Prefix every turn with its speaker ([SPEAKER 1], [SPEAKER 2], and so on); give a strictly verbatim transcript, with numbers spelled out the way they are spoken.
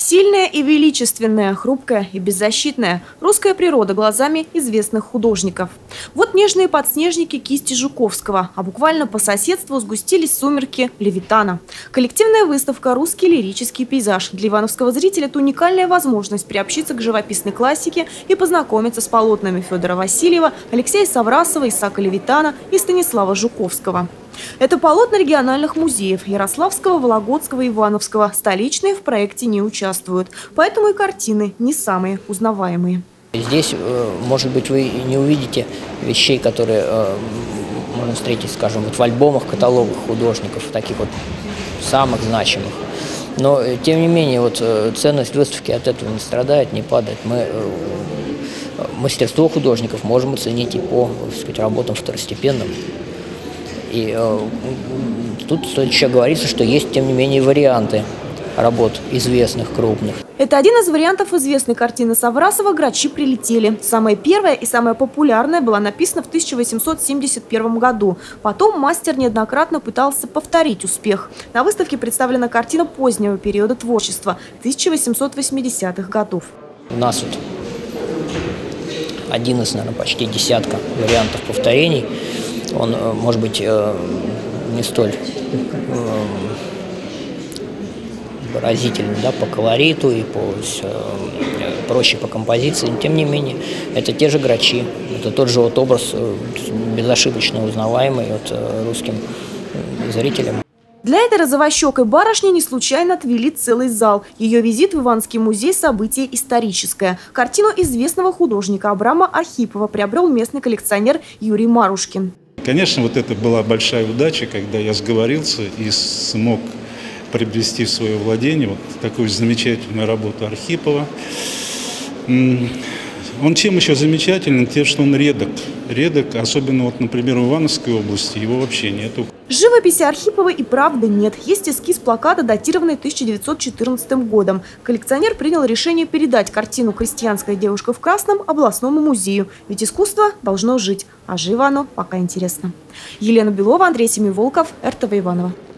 [SPEAKER 1] Сильная и величественная, хрупкая и беззащитная. Русская природа глазами известных художников. Вот нежные подснежники кисти Жуковского, а буквально по соседству сгустились сумерки Левитана. Коллективная выставка «Русский лирический пейзаж». Для ивановского зрителя это уникальная возможность приобщиться к живописной классике и познакомиться с полотнами Федора Васильева, Алексея Саврасова, Исаака Левитана и Станислава Жуковского. Это полотна региональных музеев – Ярославского, Вологодского и Ивановского. Столичные в проекте не участвуют, поэтому и картины не самые узнаваемые.
[SPEAKER 2] Здесь, может быть, вы не увидите вещей, которые можно встретить, скажем, вот в альбомах, каталогах художников, таких вот самых значимых. Но, тем не менее, вот ценность выставки от этого не страдает, не падает. Мы мастерство художников можем оценить и по, так сказать, работам второстепенным. И э, тут стоит еще говориться, что есть, тем не менее, варианты работ известных, крупных.
[SPEAKER 1] Это один из вариантов известной картины Саврасова «Грачи прилетели». Самая первая и самая популярная была написана в тысяча восемьсот семьдесят первом году. Потом мастер неоднократно пытался повторить успех. На выставке представлена картина позднего периода творчества – тысяча восемьсот восьмидесятых годов.
[SPEAKER 2] У нас вот один из, наверное, почти десятка вариантов повторений. Он, может быть, не столь выразительный, да, по колориту и по, проще по композиции. Тем не менее, это те же грачи. Это тот же вот образ, безошибочно узнаваемый вот русским зрителям.
[SPEAKER 1] Для этой розовощекой барышни не случайно отвели целый зал. Ее визит в Ивановский музей – событие историческое. Картину известного художника Абрама Архипова приобрел местный коллекционер Юрий Марушкин.
[SPEAKER 3] Конечно, вот это была большая удача, когда я сговорился и смог приобрести в свое владение вот такую замечательную работу Архипова. Он чем еще замечателен? Тем, что он редок. Редок, особенно, вот, например, в Ивановской области его вообще нету.
[SPEAKER 1] Живописи Архипова и правда нет. Есть эскиз плаката, датированный тысяча девятьсот четырнадцатым годом. Коллекционер принял решение передать картину «Крестьянская девушка в красном» областному музею. Ведь искусство должно жить, а живо оно пока интересно. Елена Белова, Андрей Семиволков, эр тэ вэ Иваново.